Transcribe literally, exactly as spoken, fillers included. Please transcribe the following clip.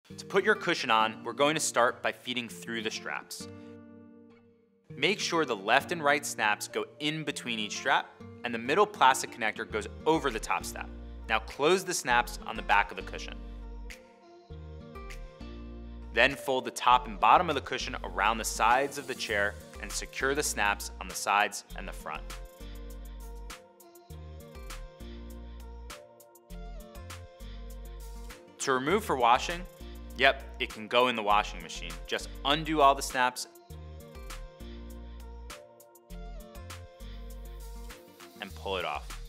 To put your cushion on, we're going to start by feeding through the straps. Make sure the left and right snaps go in between each strap, and the middle plastic connector goes over the top strap. Now close the snaps on the back of the cushion. Then fold the top and bottom of the cushion around the sides of the chair and secure the snaps on the sides and the front. To remove for washing, yep, it can go in the washing machine. Just undo all the snaps and pull it off.